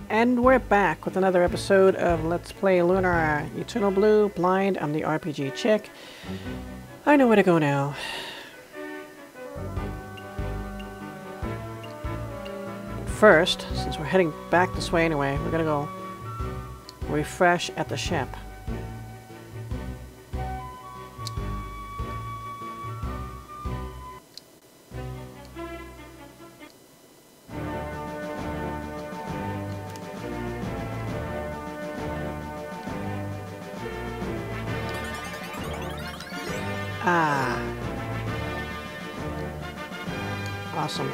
And we're back with another episode of Let's Play Lunar Eternal Blue Blind. I'm the RPG chick. I know where to go now. First, since we're heading back this way anyway, we're gonna go refresh at the ship. Ah. Awesome.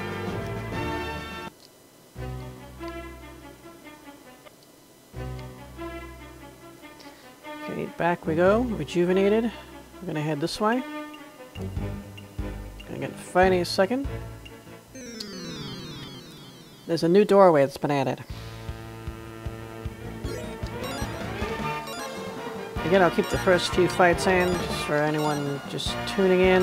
Okay, back we go. Rejuvenated. We're gonna head this way. Gonna get fighting a second. There's a new doorway that's been added. Again, I'll keep the first few fights in, just for anyone just tuning in.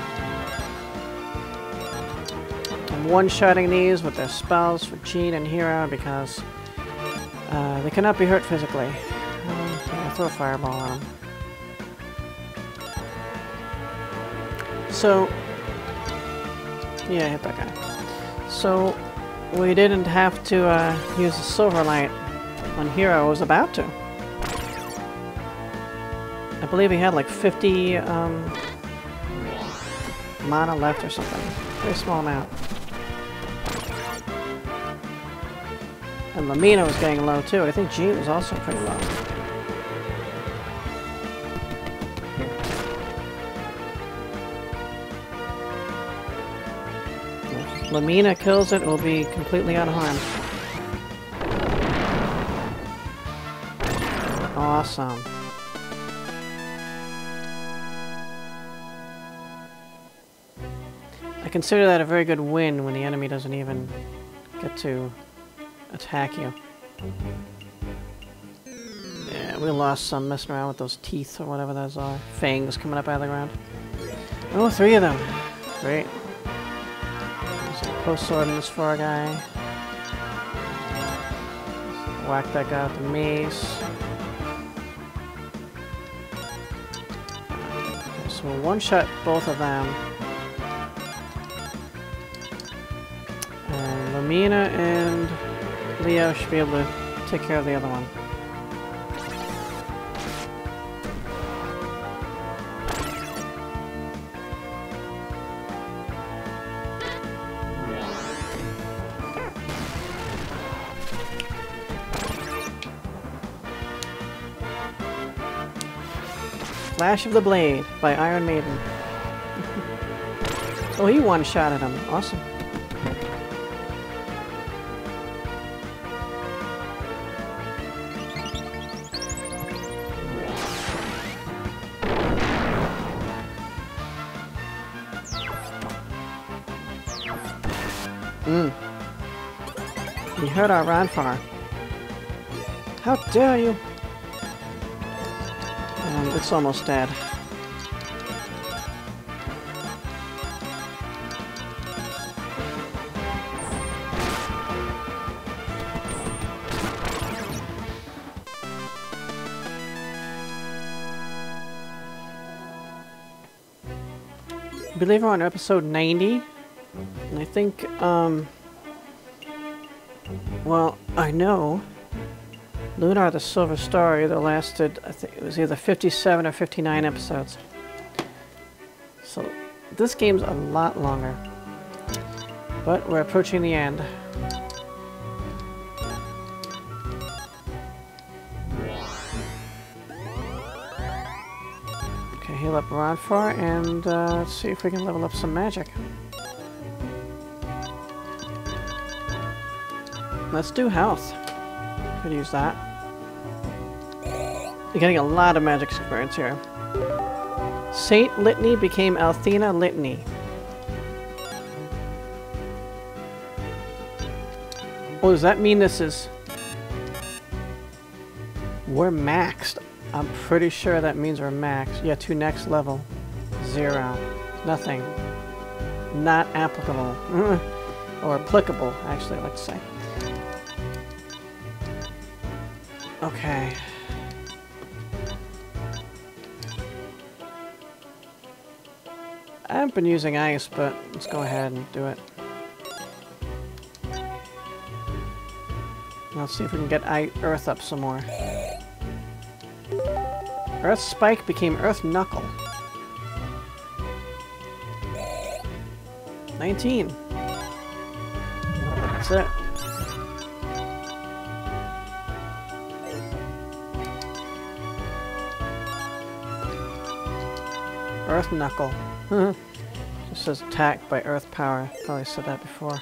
I'm one-shotting these with their spells for Jean and Hero because they cannot be hurt physically. Yeah, throw a fireball on them. So, yeah, hit that guy. So, we didn't have to use the Silverlight when Hero was about to. I believe he had like 50 mana left or something. Very small amount. And Lamina was getting low too. I think Jean was also pretty low. If Lamina kills it, it will be completely unharmed. Awesome. I consider that a very good win when the enemy doesn't even get to attack you. Yeah, we lost some messing around with those teeth or whatever those are. Fangs coming up out of the ground. Oh, 3 of them. Great. There's a post sword in this far guy. Whack that guy with the mace. Okay, so we'll one-shot both of them. Lamina and Leo should be able to take care of the other one. Flash of the Blade by Iron Maiden. Oh, he one-shotted him. Awesome. You hurt our Ranfar. How dare you! And it's almost dead. I believe we're on episode 90. And I think, well, I know Lunar the Silver Star either lasted, I think it was either 57 or 59 episodes. So this game's a lot longer. But we're approaching the end. Okay, heal up Ranfar and let's see if we can level up some magic. Let's do health. Could use that. You're getting a lot of magic experience here. Saint Litany became Althena Litany. Oh, does that mean this is... We're maxed. I'm pretty sure that means we're maxed. Yeah, to next level. 0. Nothing. Not applicable. Or applicable, actually, I like to say. Okay. I haven't been using ice, but let's go ahead and do it. Let's see if we can get Earth up some more. Earth Spike became Earth Knuckle. 19. That's it. Earth Knuckle. Just says attacked by Earth Power. Probably said that before.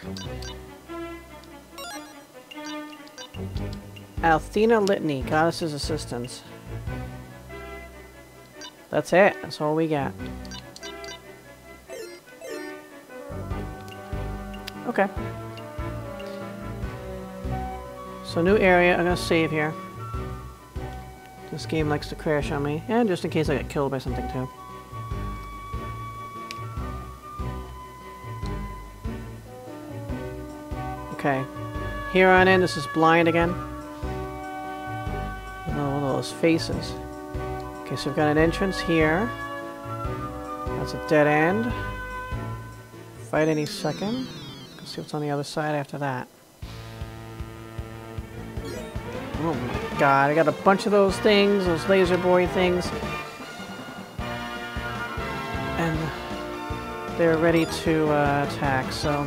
Althena Litany, Goddess's Assistance. That's it. That's all we got. Okay. So new area. I'm gonna save here. This game likes to crash on me. And just in case I get killed by something too. Okay. Here on in, this is blind again. Oh, one of those faces. Okay, so we've got an entrance here. That's a dead end. Fight any second. Let's see what's on the other side after that. Oh my god, I got a bunch of those things, those laser boy things. And they're ready to attack, so...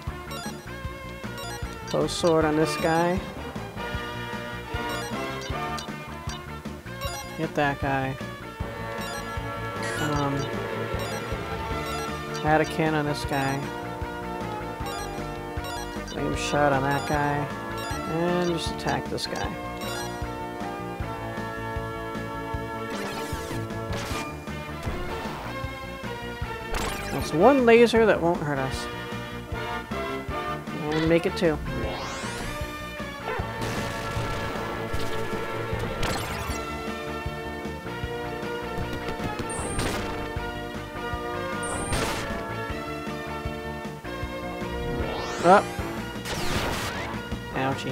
Close sword on this guy. Hit that guy. Anakin on this guy. Flame shot on that guy. And just attack this guy. That's one laser that won't hurt us. We'll make it two. Oh. Ouchie.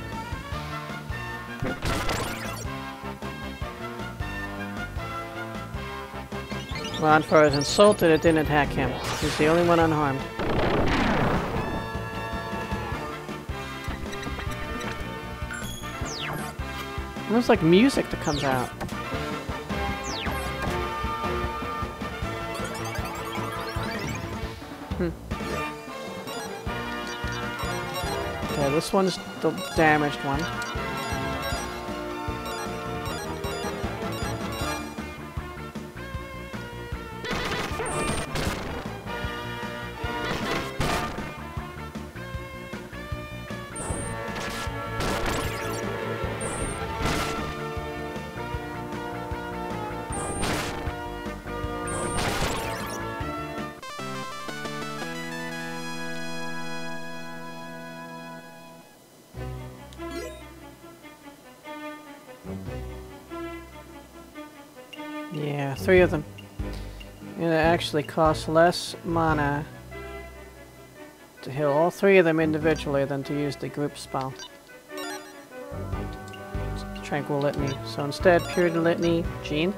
Ronfaur is insulted it didn't attack him. He's the only one unharmed. Almost like music that comes out. Okay, this one's the damaged one. Yeah, 3 of them. And it actually costs less mana to heal all 3 of them individually than to use the group spell. Tranquil Litany. So instead, Purity Litany, Jean.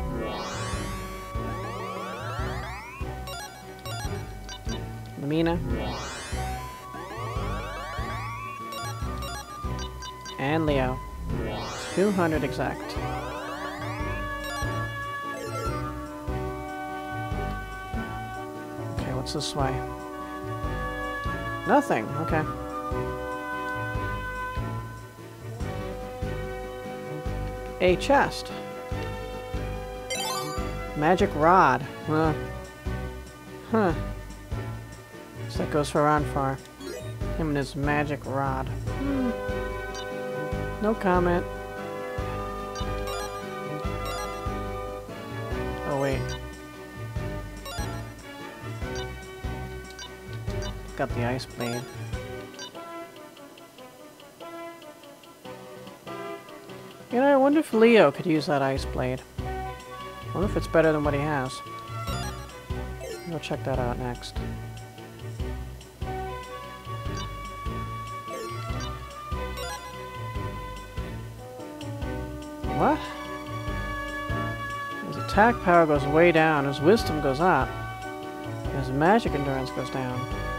Lamina. And Leo. 200 exact. What's this way? Nothing. Okay. A chest. Magic rod. Huh. So that goes for Ronfaur. Him and his magic rod. No comment. Oh wait. Got the ice blade. You know, I wonder if Leo could use that ice blade. I wonder if it's better than what he has. We'll check that out next. What? His attack power goes way down, his wisdom goes up, his magic endurance goes down.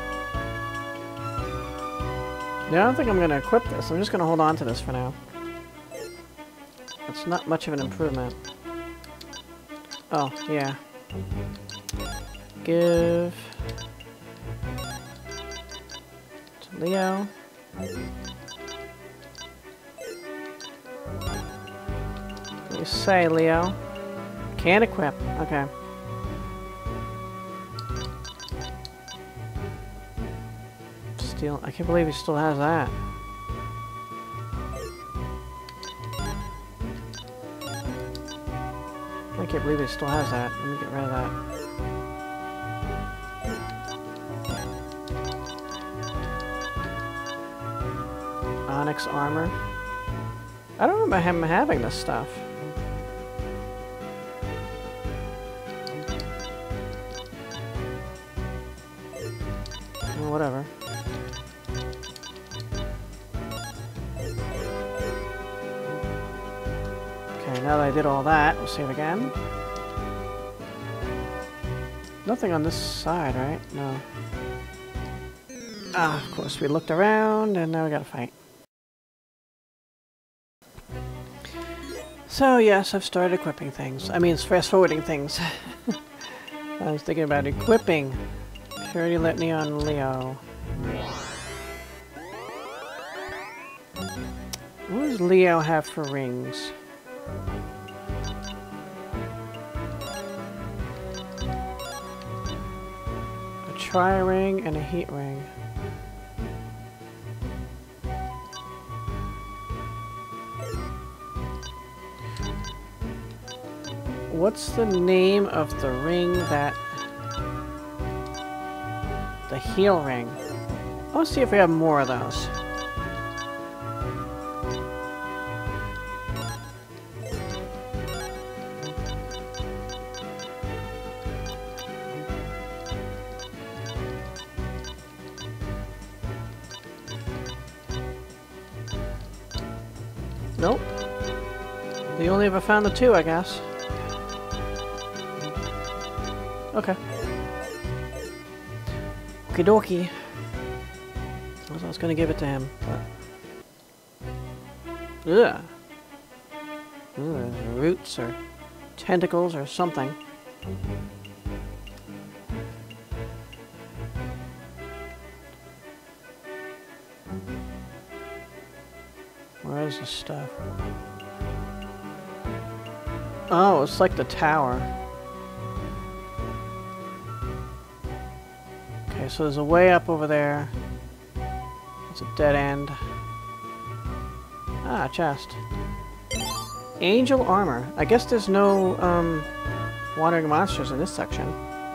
Yeah, I don't think I'm going to equip this. I'm just going to hold on to this for now. It's not much of an improvement. Oh, yeah. Give to Leo. What do you say, Leo? Can't equip. Okay. Still, I can't believe he still has that. I can't believe he still has that. Let me get rid of that. Onyx armor. I don't remember him having this stuff. Well, whatever. Okay, now that I did all that, we'll save again. Nothing on this side, right? No. Ah, of course, we looked around, and now we gotta fight. So, yes, I've started equipping things. I mean, fast-forwarding things. I was thinking about equipping. Purity Litany on Leo. What does Leo have for rings? A tri-ring and a heat ring. What's the name of the ring that... The heal ring? I want to see if we have more of those. Nope. We only ever found the two, I guess. Okay. Okie dokie. I was gonna give it to him, but... Ugh. Ooh, roots or tentacles or something. Where is this stuff? Oh, it's like the tower. Okay, so there's a way up over there. It's a dead end. Ah, chest. Angel armor. I guess there's no, wandering monsters in this section.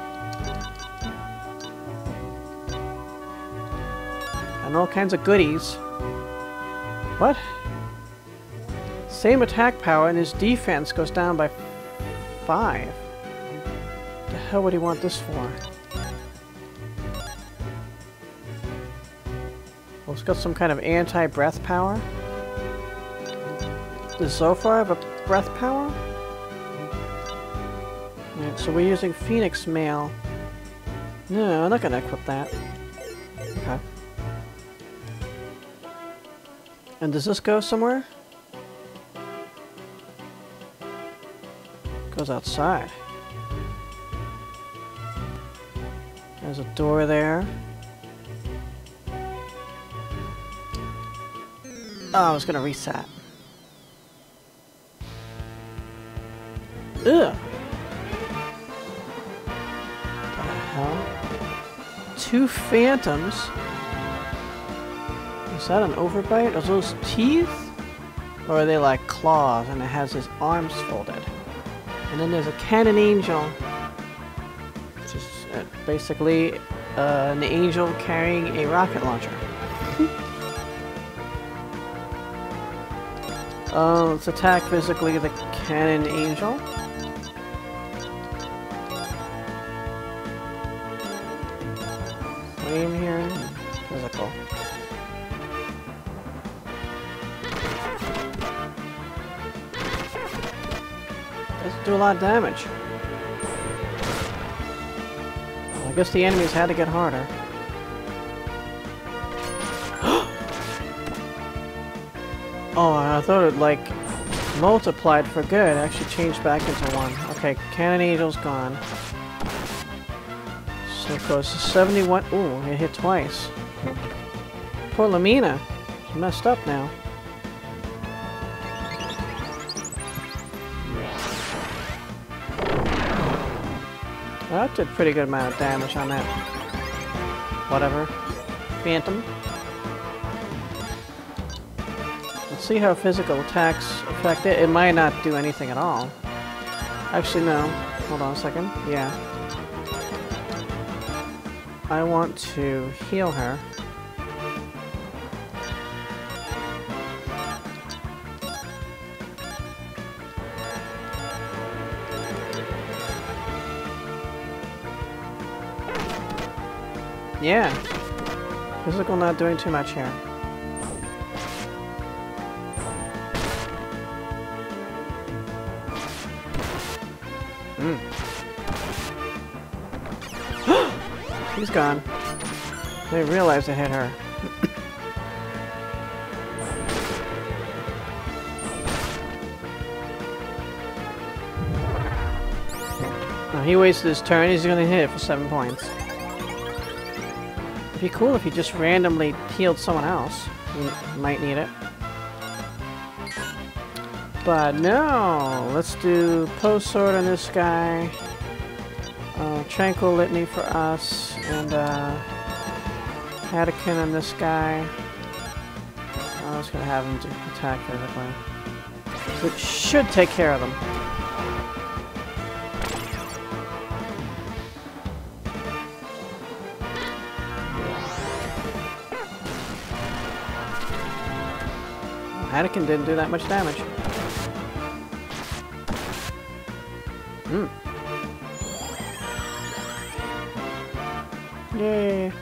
And all kinds of goodies. What? Same attack power and his defense goes down by 5. What the hell would he want this for? Well, it's got some kind of anti-breath power. Does Zophar have a breath power? Alright, so we're using Phoenix Mail. No, I'm not gonna equip that. Okay. And does this go somewhere? Goes outside. There's a door there. Oh, I was gonna reset. Ugh! What the hell? 2 phantoms? Is that an overbite? Are those teeth? Or are they like claws and it has his arms folded? And then there's a cannon angel. Which is basically an angel carrying a rocket launcher. Let's attack physically the cannon angel. Flame here. Physical. Do a lot of damage. Well, I guess the enemies had to get harder. Oh, I thought it like multiplied for good. It actually changed back into 1. Okay, Cannon Angel's gone. So it goes to 71. Ooh, it hit twice. Poor Lamina. She's messed up now. That did a pretty good amount of damage on that. Whatever. Phantom. Let's see how physical attacks affect it. It might not do anything at all. Actually, no. Hold on a second. Yeah. I want to heal her. Yeah. Physical not doing too much here. He's gone. They realized it hit her. Now he wasted his turn. He's gonna hit it for 7 points. It'd be cool if he just randomly healed someone else. He might need it. But no! Let's do Post Sword on this guy. Tranquil Litany for us. And Hadoken on this guy. I was gonna have him to attack physically. Which should take care of them. Hadoken didn't do that much damage. Yay.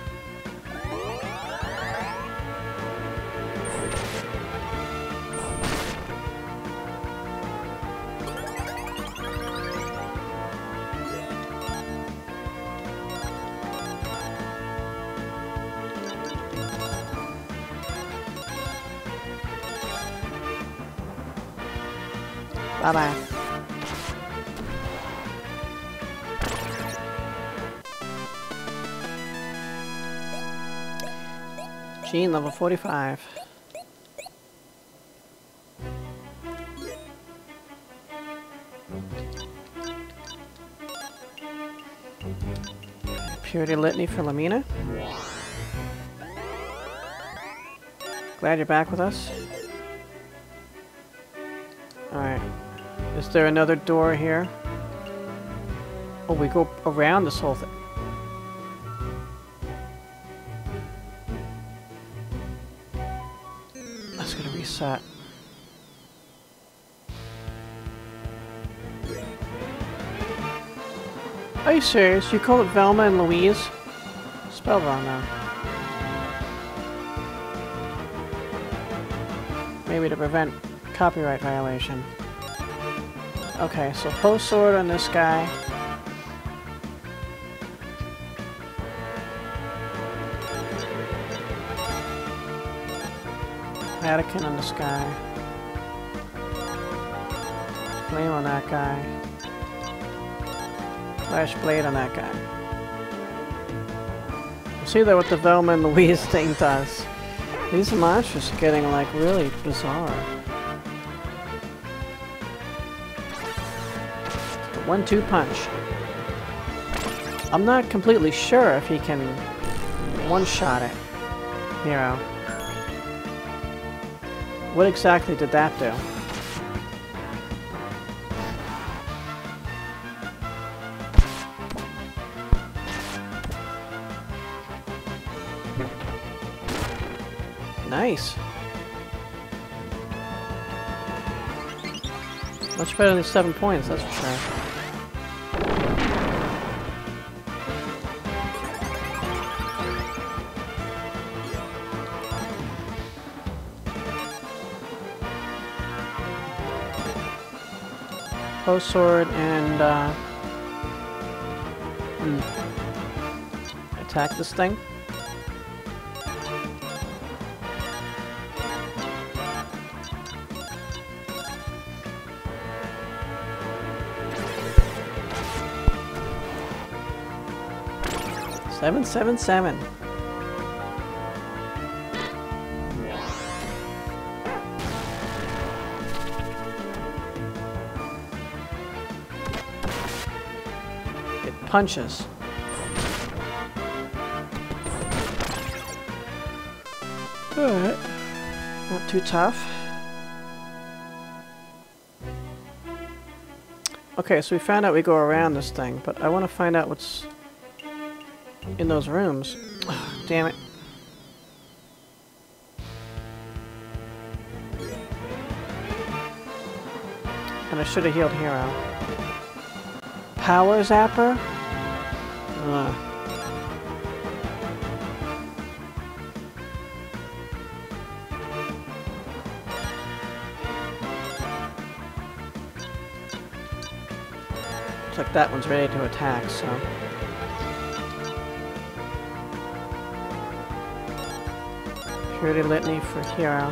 Bye-bye. Jean, level 45. Purity Litany for Lamina. Glad you're back with us. Alright. Is there another door here? Oh, we go around this whole thing. That's gonna reset. Are you serious? You call it Velma and Louise? Spelled wrong now. Maybe to prevent copyright violation. Okay, so Post Sword on this guy. Hadoken on this guy. Flame on that guy. Flash Blade on that guy. See that what the Velma and Louise thing does. These monsters are getting like really bizarre. The 1-2 punch. I'm not completely sure if he can one-shot it. Hero. What exactly did that do? Nice. Much better than 7 points, that's for sure. post sword and attack this thing. Seven, 7, 7. It punches. Alright. Not too tough. Okay, so we found out we go around this thing, but I want to find out what's in those rooms. Oh, damn it. And I should have healed Hero. Power Zapper? Ugh. Looks like that one's ready to attack, so... Purity Litany for Hero.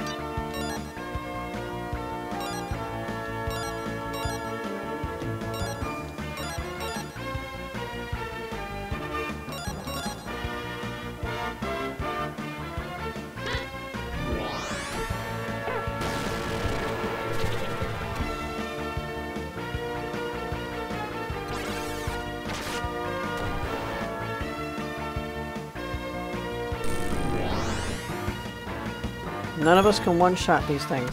None of us can one-shot these things.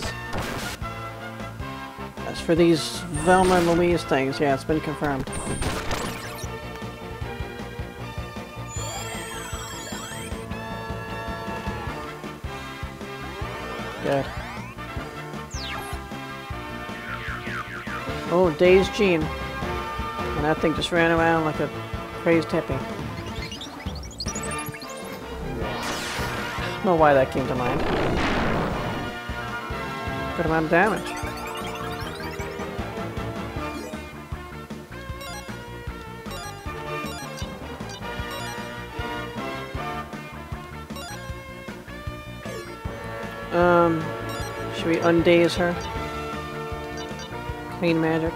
As for these Velma and Louise things, yeah, it's been confirmed. Good. Oh, Dazed Jean. And that thing just ran around like a crazed hippie. I don't know why that came to mind. Good amount of damage. Should we undaze her? Clean magic.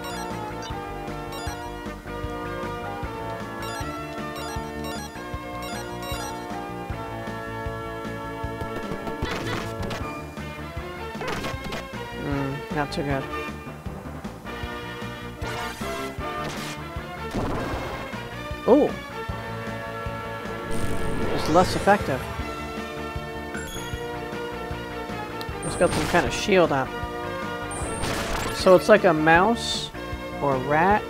Not too good. Oh! It's less effective. It's got some kind of shield on. So it's like a mouse or a rat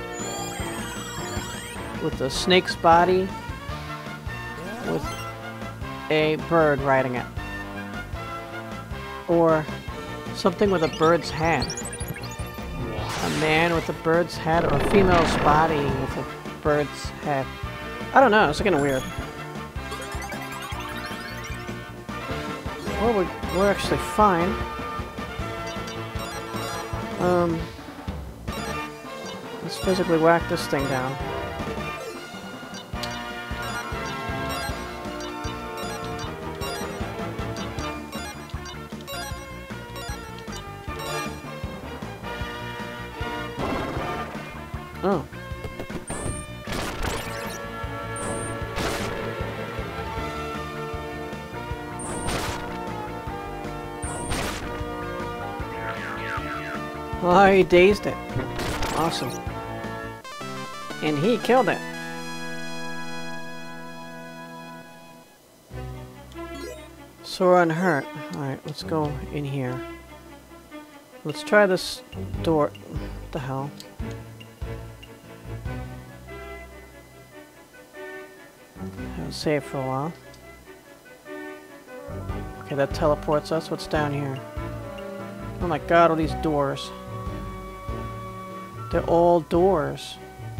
with a snake's body with a bird riding it. Or something with a bird's head. A man with a bird's head, or a female's body with a bird's head. I don't know, it's looking weird. Well, we're actually fine. Let's physically whack this thing down. Oh. Oh, he dazed it. Awesome. And he killed it. Sore unhurt. Alright, let's go in here. Let's try this door. What the hell? Haven't saved for a while. Okay, that teleports us. What's down here? Oh my god, all these doors. They're all doors.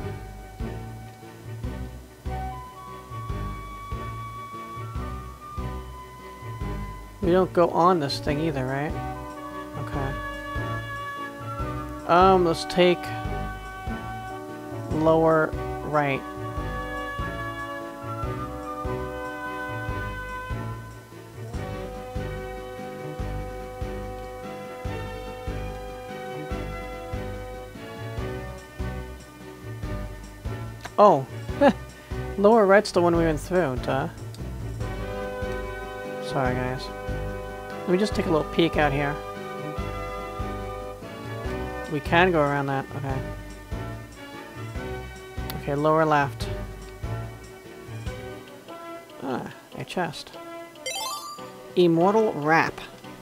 We don't go on this thing either, right? Okay. Let's take lower right. Oh, lower right's the one we went through, duh. Sorry, guys. Let me just take a little peek out here. We can go around that, okay. Okay, lower left. Ah, a chest. Immortal Wrap.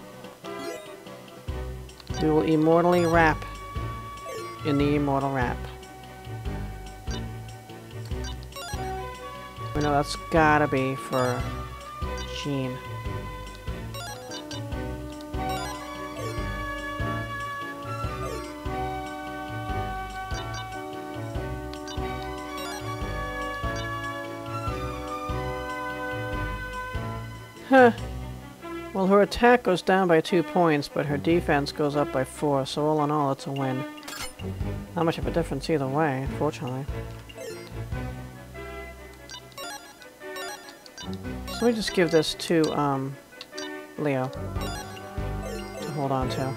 We will immortally wrap in the Immortal Wrap. I know that's gotta be for Jean. Huh. Well, her attack goes down by 2 points, but her defense goes up by 4, so all in all, it's a win. Not much of a difference either way, unfortunately. So let me just give this to, Leo to hold on to.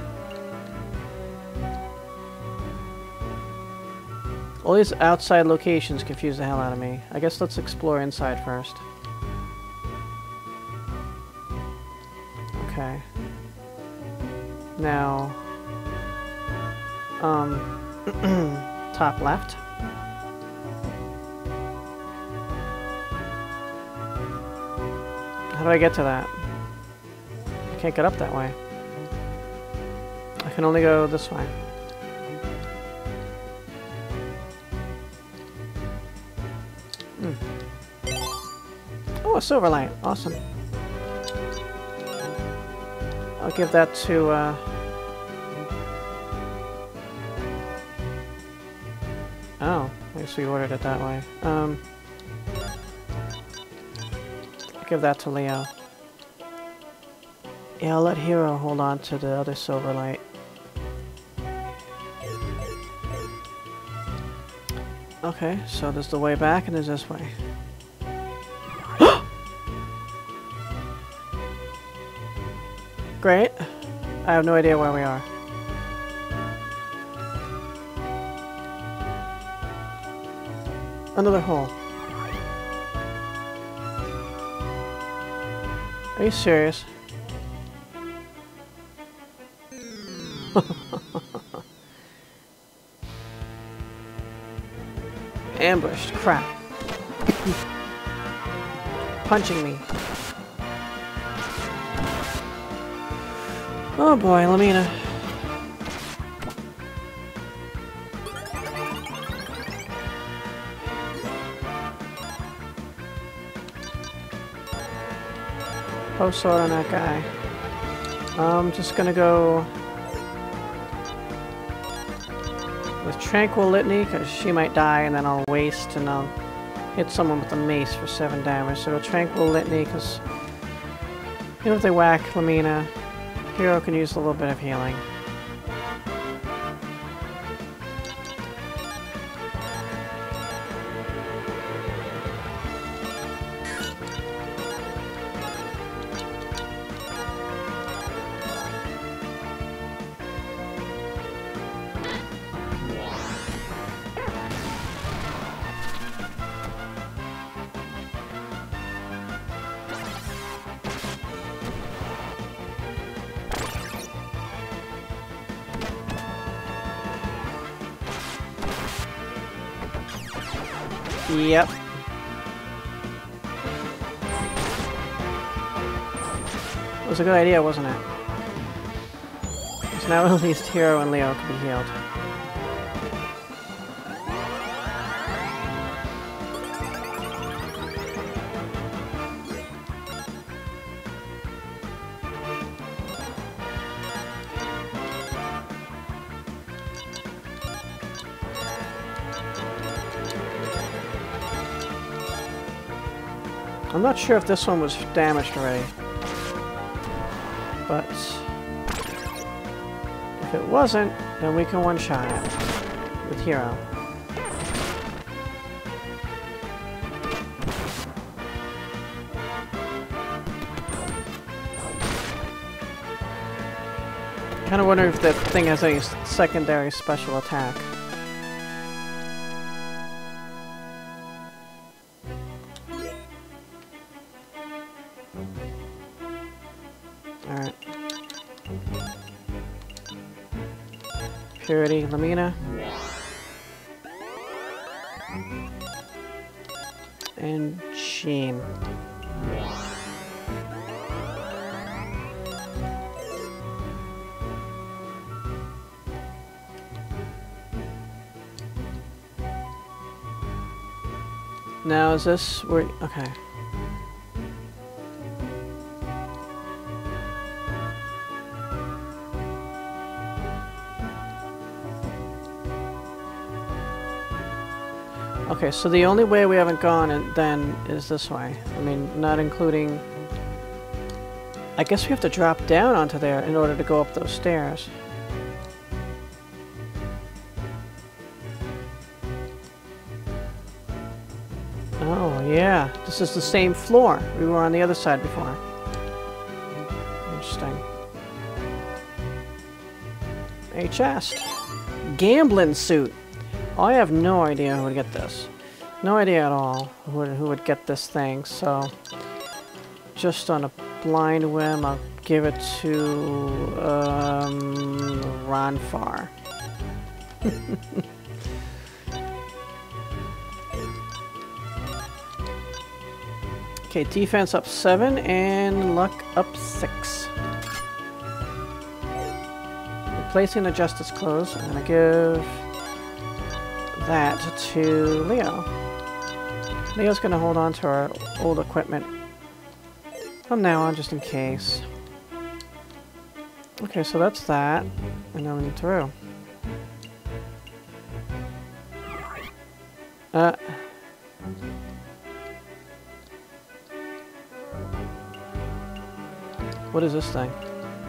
All these outside locations confuse the hell out of me. I guess let's explore inside first. Okay. Now, top left. How do I get to that? I can't get up that way. I can only go this way. Oh, a silver light. Awesome. I'll give that to, oh, I guess we ordered it that way. I'll give that to Leo. Yeah, I'll let Hero hold on to the other silver light. Okay, so there's the way back and there's this way. Great. I have no idea where we are. Another hole. Are you serious? Ambushed. Crap. Punching me. Oh boy, Lamina. Post sword on that guy. I'm just gonna go with Tranquil Litany, because she might die, and then I'll waste, and I'll hit someone with a mace for 7 damage. So Tranquil Litany, because even if they whack Lamina, Hero can use a little bit of healing. Yep. It was a good idea, wasn't it? Because now at least Hero and Leo can be healed. I'm not sure if this one was damaged already, but if it wasn't, then we can one-shot it with Hero. Kind of wonder if that thing has any secondary special attack. Alright. Purity, Lamina. And Sheen. Now is this where... okay. Okay, so the only way we haven't gone then is this way. I mean, not including... I guess we have to drop down onto there in order to go up those stairs. Oh, yeah. This is the same floor. We were on the other side before. Interesting. A chest. Gambling suit. I have no idea who would get this. No idea at all who would get this thing, so... just on a blind whim, I'll give it to... Ronfaure. Okay, defense up 7 and luck up 6. Replacing the Justice Clothes, I'm gonna give that to Leo. Leo's gonna hold on to our old equipment from now on, just in case. Okay, so that's that. And now we need through. What is this thing?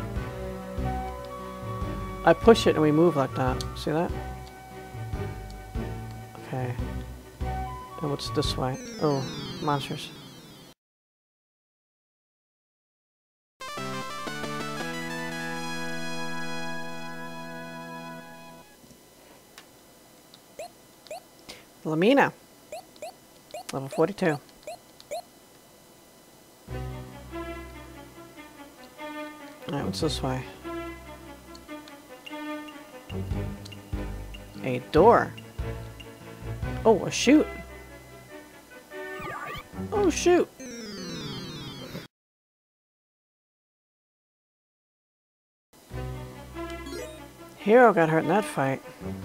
I push it and we move like that. See that? Okay. And what's this way? Oh, monsters. Lamina. Level 42. Alright, what's this way? A door. Oh, a chute. Oh, shoot. Hero got hurt in that fight.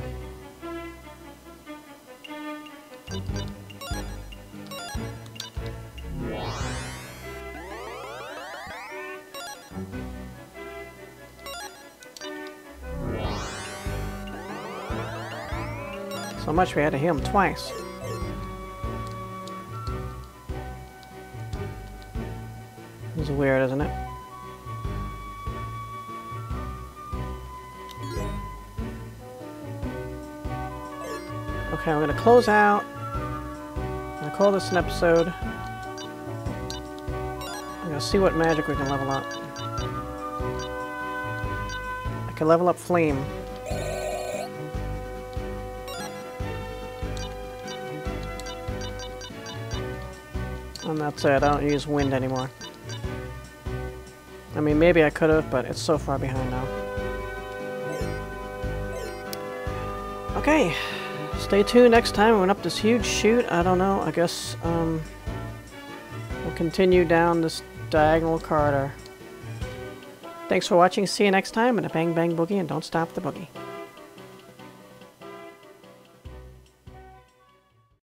So much we had to heal him twice. This is weird, isn't it? Okay, I'm gonna close out. I'm gonna call this an episode. I'm gonna see what magic we can level up. I can level up Flame. And that's it, I don't use wind anymore. I mean, maybe I could have, but it's so far behind now. Okay, stay tuned next time. We went up this huge chute. I don't know, I guess we'll continue down this diagonal corridor. Thanks for watching, see you next time, and a bang bang boogie, and don't stop the boogie.